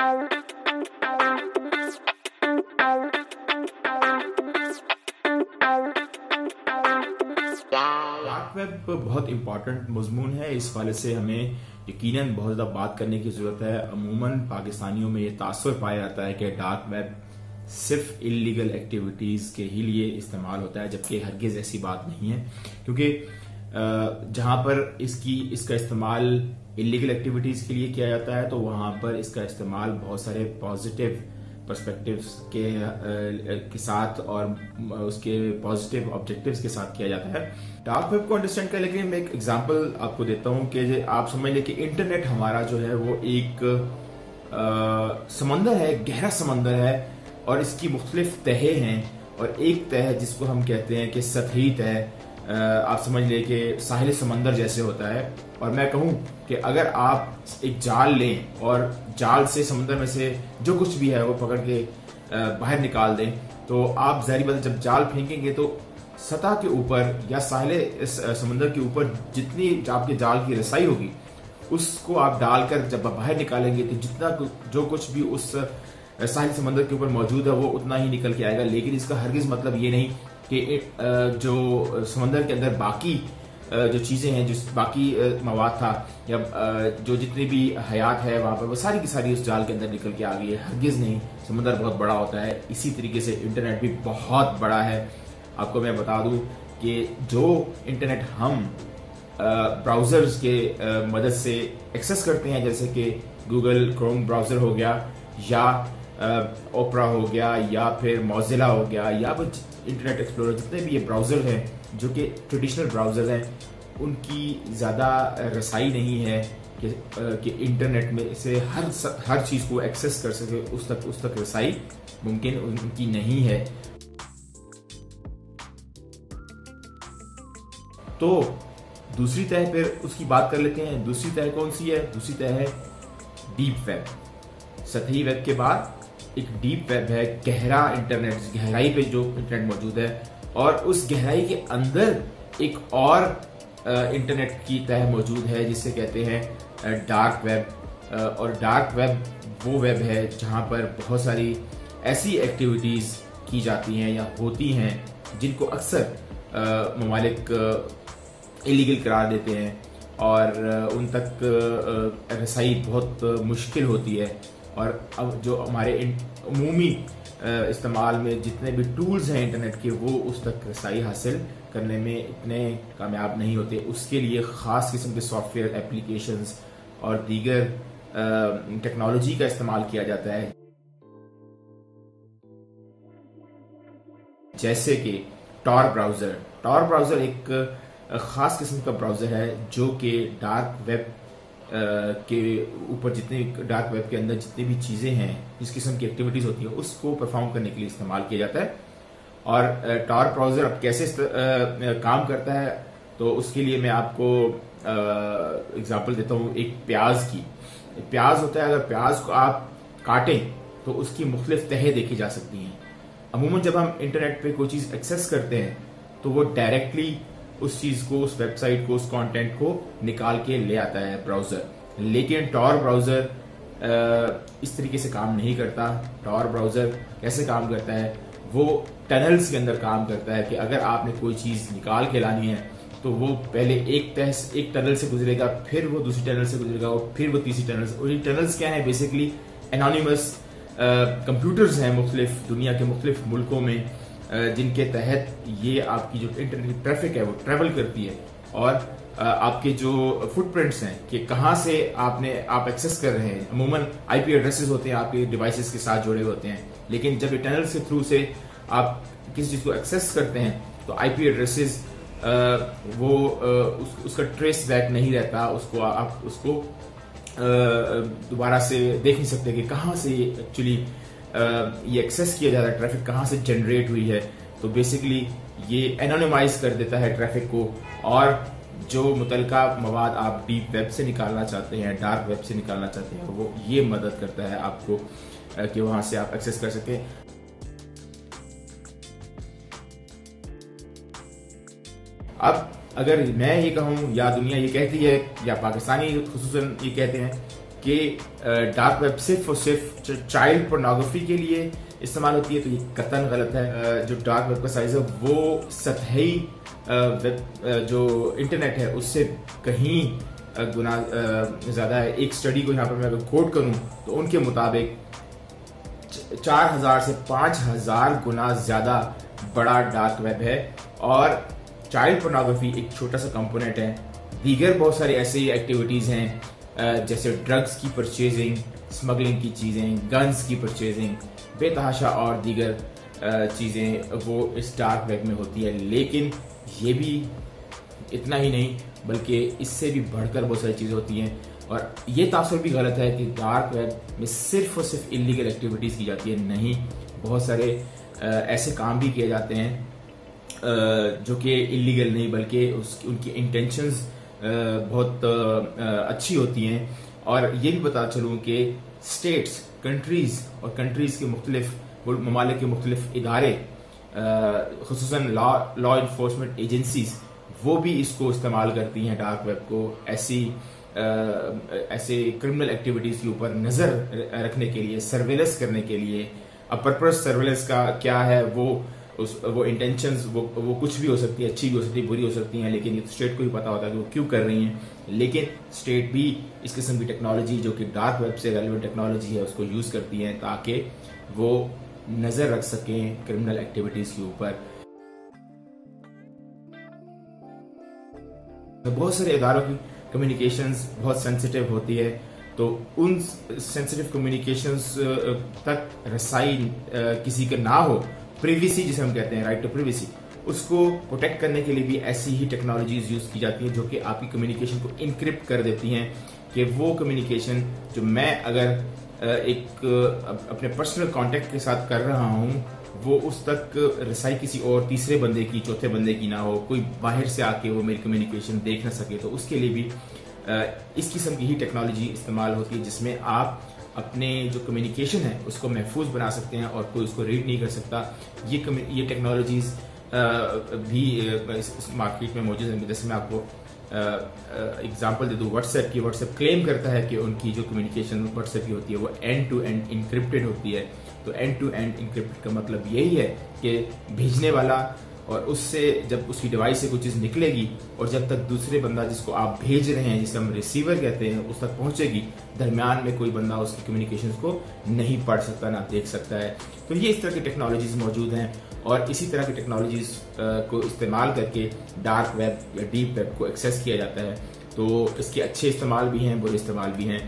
Dark web बहुत important मजमून है, इस वाले से हमें यकीनन बहुत ज़्यादा बात करने की ज़रूरत है। अमूमन पाकिस्तानियों में ये तासुर पाया जाता है कि डार्क वेब सिर्फ इलीगल एक्टिविटीज़ के ही लिए इस्तेमाल होता है, जबकि हरगिज़ ऐसी बात नहीं है। क्योंकि जहाँ पर इसका इस्तेमाल इलीगल एक्टिविटीज़ के लिए किया जाता है तो वहाँ पर इसका इस्तेमाल बहुत सारे पॉजिटिव पर्सपेक्टिव्स के साथ और उसके पॉजिटिव ऑब्जेक्टिव्स के साथ किया जाता है। डार्क वेब को अंडरस्टैंड करने के लिए मैं एक एग्जांपल आपको देता हूँ कि आप समझ लें कि इंटरनेट हमारा जो है वो एक समंदर है, गहरा समंदर है, और इसकी मुख्तलिफ तहें हैं। और एक तह जिसको हम कहते हैं कि सतही तह, आप समझ लें कि साहिल समंदर जैसे होता है। और मैं कहूँ कि अगर आप एक जाल लें और जाल से समंदर में से जो कुछ भी है वो पकड़ के बाहर निकाल दें, तो आप ज़ाहिर बात जब जाल फेंकेंगे तो सतह के ऊपर या साहिल समंदर के ऊपर जितनी आपके जाल की रसाई होगी उसको आप डालकर जब आप बाहर निकालेंगे तो जितना जो कुछ भी उस साहिल समंदर के ऊपर मौजूद है वो उतना ही निकल के आएगा। लेकिन इसका हरगिज़ मतलब ये नहीं कि जो समंदर के अंदर बाकी जो चीज़ें हैं, जो बाकी मवाद था या जो जितनी भी हयात है वहाँ पर, वो सारी की सारी उस जाल के अंदर निकल के आ गई है। हरगिज़ नहीं, समंदर बहुत बड़ा होता है। इसी तरीके से इंटरनेट भी बहुत बड़ा है। आपको मैं बता दूं कि जो इंटरनेट हम ब्राउज़र्स के मदद से एक्सेस करते हैं, जैसे कि गूगल क्रोम ब्राउज़र हो गया या ओपरा हो गया या फिर मोज़िला हो गया या फिर इंटरनेट एक्सप्लोरर, जितने भी ये ब्राउज़र हैं जो कि ट्रेडिशनल ब्राउज़र हैं, उनकी ज़्यादा रसाई नहीं है कि इंटरनेट में से हर चीज़ को एक्सेस कर सके, उस तक रसाई मुमकिन उनकी नहीं है। तो दूसरी तह पर उसकी बात कर लेते हैं। दूसरी तह कौन सी है? दूसरी तह है डीप वेब। सतही वेब के बाद एक डीप वेब है, गहरा इंटरनेट, गहराई पे जो इंटरनेट मौजूद है, और उस गहराई के अंदर एक और इंटरनेट की तह मौजूद है जिसे कहते हैं डार्क वेब। और डार्क वेब वो वेब है जहाँ पर बहुत सारी ऐसी एक्टिविटीज़ की जाती हैं या होती हैं जिनको अक्सर ममालिक इलीगल करार देते हैं और उन तक रसाई बहुत मुश्किल होती है। और अब जो हमारे अमूमी इस्तेमाल में जितने भी टूल्स हैं इंटरनेट के, वो उस तक रसाई हासिल करने में इतने कामयाब नहीं होते। उसके लिए ख़ास किस्म के सॉफ्टवेयर एप्लीकेशंस और दीगर टेक्नोलॉजी का इस्तेमाल किया जाता है, जैसे कि टॉर ब्राउज़र। टॉर ब्राउज़र एक ख़ास किस्म का ब्राउज़र है जो कि डार्क वेब के ऊपर डार्क वेब के अंदर जितनी भी चीज़ें हैं, जिस किस्म की एक्टिविटीज़ होती है, उसको परफॉर्म करने के लिए इस्तेमाल किया जाता है। और टॉर ब्राउज़र अब कैसे काम करता है, तो उसके लिए मैं आपको एग्जांपल देता हूँ एक प्याज की। प्याज होता है, अगर प्याज को आप काटें तो उसकी मुख्तलिफ तहें देखी जा सकती हैं। अमूमन जब हम इंटरनेट पे कोई चीज़ एक्सेस करते हैं तो वो डायरेक्टली उस चीज़ को, उस वेबसाइट को, उस कंटेंट को निकाल के ले आता है ब्राउज़र। लेकिन टॉर ब्राउज़र इस तरीके से काम नहीं करता। टॉर ब्राउज़र कैसे काम करता है? वो टनल्स के अंदर काम करता है कि अगर आपने कोई चीज़ निकाल के लानी है तो वो पहले एक टनल से गुजरेगा, फिर वो दूसरी टनल से गुजरेगा और फिर वो तीसरी टनल से। और ये टनल्स क्या है? बेसिकली एनोनिमस कंप्यूटर्स हैं मुख्तलिफ दुनिया के मुख्तलिफ मुल्कों में, जिनके तहत ये आपकी जो इंटरनेट ट्रैफिक है वो ट्रैवल करती है। और आपके जो फुटप्रिंट्स हैं कि कहाँ से आप एक्सेस कर रहे हैं, अमूमन आईपी एड्रेसेस होते हैं आपके डिवाइसेस के साथ जुड़े होते हैं। लेकिन जब ये टनल के थ्रू से आप किसी चीज़ को एक्सेस करते हैं तो आईपी एड्रेसेस उसका ट्रेस बैक नहीं रहता, आप उसको दोबारा से देख नहीं सकते कि कहाँ से एक्चुअली ये एक्सेस किया जा रहा है, ट्रैफिक कहाँ से जनरेट हुई है। तो बेसिकली ये एनोनिमाइज कर देता है ट्रैफिक को, और जो मुतलका मवाद आप डीप वेब से निकालना चाहते हैं, डार्क वेब से निकालना चाहते हैं, वो ये मदद करता है आपको कि वहाँ से आप एक्सेस कर सकें। अब अगर मैं ये कहूँ या दुनिया ये कहती है या पाकिस्तानी खुसूसन ये कहते हैं कि डार्क वेब सिर्फ और सिर्फ चाइल्ड पोर्नोग्राफी के लिए इस्तेमाल होती है, तो ये कतई गलत है। जो डार्क वेब का साइज है वो सतही वेब जो इंटरनेट है उससे कहीं गुना ज़्यादा है। एक स्टडी को यहाँ पर मैं अगर कोट करूँ तो उनके मुताबिक 4000 से 5000 गुना ज़्यादा बड़ा डार्क वेब है, और चाइल्ड पोर्नोग्राफी एक छोटा सा कंपोनेंट है। दीगर बहुत सारी ऐसी एक्टिविटीज़ हैं जैसे ड्रग्स की परचेजिंग, स्मगलिंग की चीज़ें, गन्स की परचेजिंग, बेतहाशा और दीगर चीज़ें वो इस डार्क वेब में होती है। लेकिन ये भी इतना ही नहीं बल्कि इससे भी बढ़कर बहुत सारी चीज़ें होती हैं, और ये तासुर भी गलत है कि डार्क वेब में सिर्फ और सिर्फ इलीगल एक्टिविटीज़ की जाती है। नहीं, बहुत सारे ऐसे काम भी किए जाते हैं जो कि इलीगल नहीं बल्कि उनकी इंटेंशंस बहुत अच्छी होती हैं। और ये भी बता चलूँ कि स्टेट्स, कंट्रीज़ और कंट्रीज़ के मुख्तलिफ ममालिक के मुख्तलिफ इदारे, खुसूसन लॉ इन्फोर्समेंट एजेंसीज, वो भी इसको इस्तेमाल करती हैं डार्क वेब को ऐसे क्रिमिनल एक्टिविटीज़ के ऊपर नज़र रखने के लिए, सर्वेलेंस करने के लिए। अब पर्पस सर्वेलेंस का क्या है, वो इंटेंशंस वो कुछ भी हो सकती है, अच्छी भी हो सकती है, बुरी हो सकती हैं, लेकिन ये तो स्टेट को ही पता होता है कि वो क्यों कर रही हैं। लेकिन स्टेट भी इस किस्म की टेक्नोलॉजी जो कि डार्क वेब से रेलेवेंट टेक्नोलॉजी है उसको यूज़ करती हैं ताकि वो नज़र रख सकें क्रिमिनल एक्टिविटीज़ के ऊपर। बहुत सारे इदारों की कम्युनिकेशंस बहुत सेंसिटिव होती है, तो उन सेंसिटिव कम्युनिकेशंस तक रसाई किसी का ना हो, प्रिवेसी जिसे हम कहते हैं, राइट टू प्रिवेसी, उसको प्रोटेक्ट करने के लिए भी ऐसी ही टेक्नोलॉजीज यूज़ की जाती हैं जो कि आपकी कम्युनिकेशन को इनक्रिप्ट कर देती हैं, कि वो कम्युनिकेशन जो मैं अगर एक अपने पर्सनल कॉन्टेक्ट के साथ कर रहा हूँ वो उस तक रसाई किसी और तीसरे बंदे की, चौथे बंदे की ना हो, कोई बाहर से आके वो मेरी कम्युनिकेशन देख ना सके। तो उसके लिए भी इस किस्म की ही टेक्नोलॉजी इस्तेमाल होती है जिसमें आप अपने जो कम्युनिकेशन है उसको महफूज बना सकते हैं और कोई उसको रीड नहीं कर सकता। ये टेक्नोलॉजीज भी इस मार्केट में मौजूद है। जैसे मैं आपको एग्जांपल दे दूं व्हाट्सएप की। व्हाट्सएप क्लेम करता है कि उनकी जो कम्युनिकेशन व्हाट्सएप की होती है वो एंड टू एंड इंक्रिप्टेड होती है। तो एंड टू एंड इंक्रिप्टेड का मतलब यही है कि भेजने वाला और उससे जब उसकी डिवाइस से कोई चीज़ निकलेगी और जब तक दूसरे बंदा जिसको आप भेज रहे हैं, जिसे हम रिसीवर कहते हैं, उस तक पहुंचेगी, दरमियान में कोई बंदा उसकी कम्युनिकेशन को नहीं पढ़ सकता, ना देख सकता है। तो ये इस तरह की टेक्नोलॉजीज मौजूद हैं और इसी तरह की टेक्नोलॉजीज को इस्तेमाल करके डार्क वेब या डीप वेब को एक्सेस किया जाता है। तो इसके अच्छे इस्तेमाल भी हैं, बुरे इस्तेमाल भी हैं।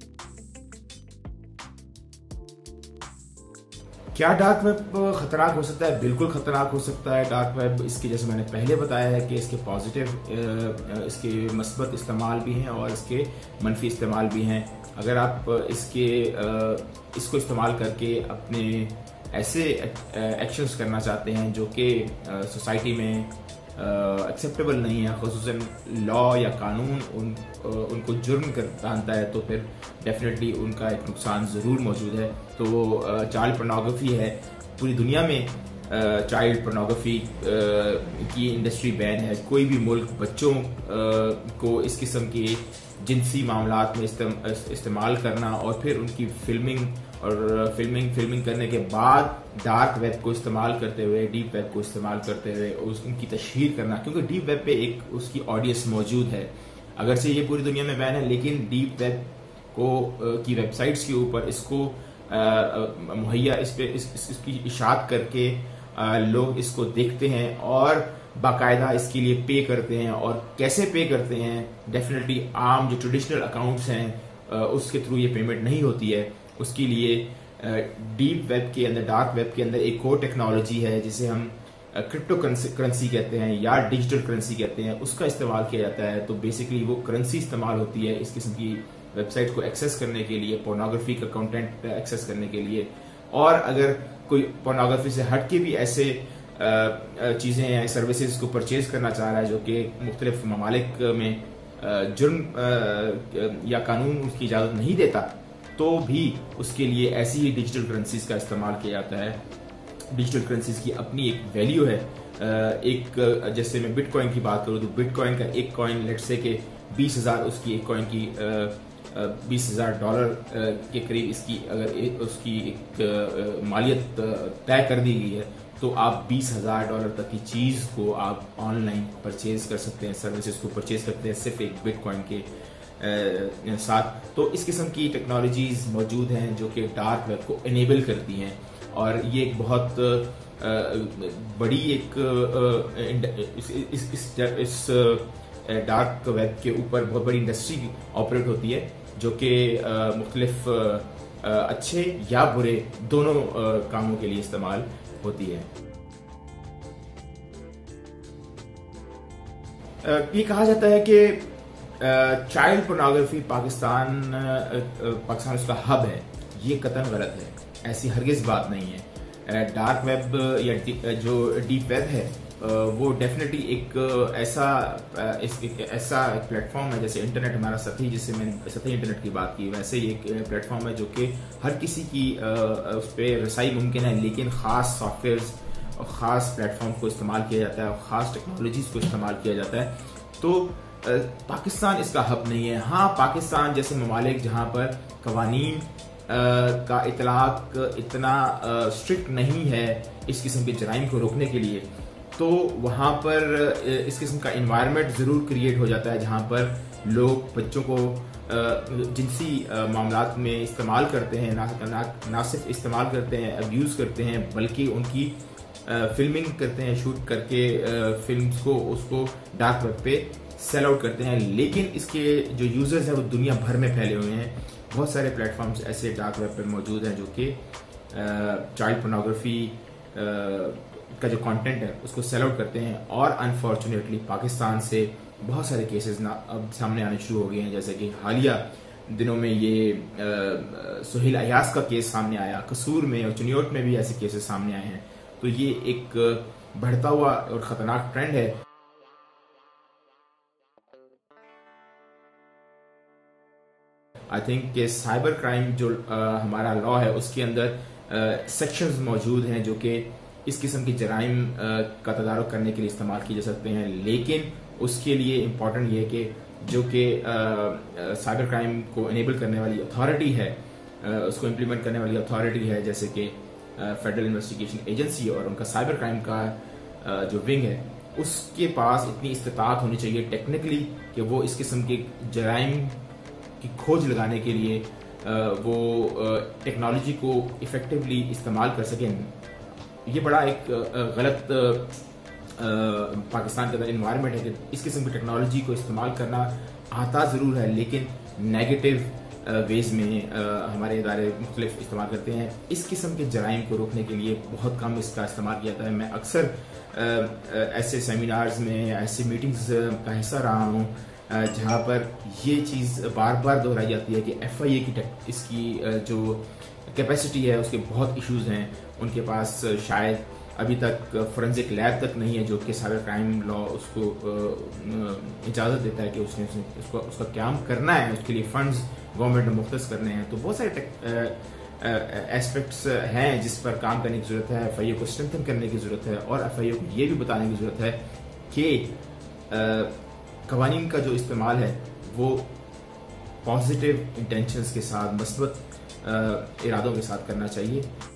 क्या डार्क वेब खतरनाक हो सकता है? बिल्कुल खतरनाक हो सकता है डार्क वेब। इसके जैसे मैंने पहले बताया है कि इसके पॉजिटिव, इसके मस्बत इस्तेमाल भी हैं और इसके मनफी इस्तेमाल भी हैं। अगर आप इसको इस्तेमाल करके अपने ऐसे एक्शंस करना चाहते हैं जो कि सोसाइटी में एक्सेप्टेबल नहीं है, खुसूसन लॉ या कानून उनको जुर्म मानता है, तो फिर डेफिनेटली उनका एक नुकसान ज़रूर मौजूद है। तो चाइल्ड पोर्नोग्राफी है, पूरी दुनिया में चाइल्ड पोर्नोग्राफी की इंडस्ट्री बैन है। कोई भी मुल्क बच्चों को इस किस्म के जिनसी मामलात में इस्तेमाल करना और फिर उनकी फिल्मिंग करने के बाद डार्क वेब को इस्तेमाल करते हुए, डीप वेब को इस्तेमाल करते हुए उनकी तशहीर करना, क्योंकि डीप वेब पे एक उसकी ऑडियंस मौजूद है। अगर से ये पूरी दुनिया में बैन है, लेकिन डीप वेब की वेबसाइट्स के ऊपर इसको मुहैया इसकी इशात करके लोग इसको देखते हैं और बाकायदा इसके लिए पे करते हैं। और कैसे पे करते हैं? डेफिनेटली आम जो ट्रेडिशनल अकाउंट्स हैं उसके थ्रू ये पेमेंट नहीं होती है। उसके लिए डीप वेब के अंदर, डार्क वेब के अंदर एक और टेक्नोलॉजी है जिसे हम क्रिप्टो करेंसी कहते हैं या डिजिटल करेंसी कहते हैं, उसका इस्तेमाल किया जाता है। तो बेसिकली वो करेंसी इस्तेमाल होती है इस किस्म की वेबसाइट को एक्सेस करने के लिए, पोर्नोग्राफी का कंटेंट एक्सेस करने के लिए। और अगर कोई पोर्नोग्राफी से हट के भी ऐसे चीज़ें या सर्विसेज को परचेज करना चाह रहा है जो कि मुख्तलिफ ममालिक में जुर्म या कानून उसकी इजाज़त नहीं देता, तो भी उसके लिए ऐसी ही डिजिटल करेंसीज का इस्तेमाल किया जाता है। डिजिटल करेंसीज की अपनी एक वैल्यू है। एक जैसे मैं बिटकॉइन की बात करूँ तो बिटकॉइन का एक कॉइन लेट्स से कि 20,000 उसकी एक कॉइन की $20,000 के करीब इसकी अगर उसकी एक मालियत तय कर दी गई है, तो आप $20,000 तक की चीज़ को आप ऑनलाइन परचेज कर सकते हैं, सर्विसेज को परचेज करते हैं सिर्फ एक बिटकॉइन के साथ। तो इस किस्म की टेक्नोलॉजीज मौजूद हैं जो कि डार्क वेब को इनेबल करती हैं, और ये एक बहुत बड़ी एक इस डार्क वेब के ऊपर बहुत बड़ी इंडस्ट्री ऑपरेट होती है, जो कि मुख्तलिफ अच्छे या बुरे दोनों कामों के लिए इस्तेमाल होती है। ये कहा जाता है कि चाइल्ड पोर्नोग्राफी पाकिस्तान उसका हब है। ये कतई गलत है, ऐसी हरगिज बात नहीं है। डार्क वेब या जो डीप वेब है वो डेफिनेटली एक ऐसा प्लेटफॉर्म है, जैसे इंटरनेट हमारा सतही, जिससे मैंने सतही इंटरनेट की बात की, वैसे ही एक प्लेटफॉर्म है जो कि हर किसी की उस पर रसाई मुमकिन है, लेकिन ख़ास सॉफ्टवेयर्स और ख़ास प्लेटफॉर्म को इस्तेमाल किया जाता है और ख़ास टेक्नोलॉजीज़ को इस्तेमाल किया जाता है। तो पाकिस्तान इसका हब नहीं है। हाँ, पाकिस्तान जैसे ममालिक जहाँ पर कवानीन का इतलाक इतना स्ट्रिक्ट नहीं है इस किस्म के जराइम को रोकने के लिए, तो वहाँ पर इस किस्म का इन्वायरमेंट ज़रूर क्रिएट हो जाता है जहाँ पर लोग बच्चों को जिनसी मामलात में इस्तेमाल करते हैं, ना सिर्फ इस्तेमाल करते हैं, अब्यूज़ करते हैं, बल्कि उनकी फिल्मिंग करते हैं, शूट करके फिल्म्स को उसको डार्क वेब पे सेल आउट करते हैं। लेकिन इसके जो यूज़र्स हैं वो दुनिया भर में फैले हुए हैं। बहुत सारे प्लेटफॉर्म्स ऐसे डार्क वेब पे मौजूद हैं जो कि चाइल्ड पोर्नोग्राफी का जो कंटेंट है उसको सेल आउट करते हैं, और अनफॉर्चुनेटली पाकिस्तान से बहुत सारे केसेस अब सामने आने शुरू हो गए हैं। जैसे कि हालिया दिनों में ये सुहेल अयास का केस सामने आया, कसूर में और चिनियोट में भी ऐसे केसेस सामने आए हैं। तो ये एक बढ़ता हुआ और ख़तरनाक ट्रेंड है। आई थिंक कि साइबर क्राइम जो हमारा लॉ है उसके अंदर सेक्शंस मौजूद हैं जो कि इस किस्म की जराइम का तदारुक करने के लिए इस्तेमाल किए जा सकते हैं, लेकिन उसके लिए इम्पोर्टेंट ये है कि जो कि साइबर क्राइम को इनेबल करने वाली अथॉरिटी है, उसको इम्प्लीमेंट करने वाली अथॉरिटी है, जैसे कि फेडरल इन्वेस्टिगेशन एजेंसी और उनका साइबर क्राइम का जो विंग है, उसके पास इतनी इस्तिताअत होनी चाहिए टेक्निकली कि वो इस किस्म के जराइम की खोज लगाने के लिए वो टेक्नोलॉजी को इफेक्टिवली इस्तेमाल कर सकें। ये बड़ा एक गलत पाकिस्तान के अंदर इन्वायरमेंट है कि इस किस्म की टेक्नोलॉजी को इस्तेमाल करना आता ज़रूर है, लेकिन नेगेटिव वेज में हमारे इदारे मुख्तलिफ इस्तेमाल करते हैं। इस किस्म के जराइम को रोकने के लिए बहुत कम इसका इस्तेमाल किया जाता है। मैं अक्सर ऐसे सेमिनार्स में, ऐसी मीटिंग्स का हिस्सा रहा हूँ जहाँ पर ये चीज़ बार बार दोहराई जाती है कि FIA की इसकी जो कैपेसिटी है उसके बहुत इश्यूज़ हैं। उनके पास शायद अभी तक फोरेंसिक लैब तक नहीं है जो कि साइबर क्राइम लॉ उसको इजाज़त देता है कि उसका काम करना है, उसके लिए फंड्स गवर्नमेंट ने मुख्तस करने हैं। तो बहुत सारे एस्पेक्ट्स हैं जिस पर काम करने की ज़रूरत है, FIA को स्ट्रेंथन करने की ज़रूरत है, और FIA को ये भी बताने की ज़रूरत है कि कवानीन का जो इस्तेमाल है वो पॉजिटिव इंटेंशंस के साथ, मस्बत इरादों के साथ करना चाहिए।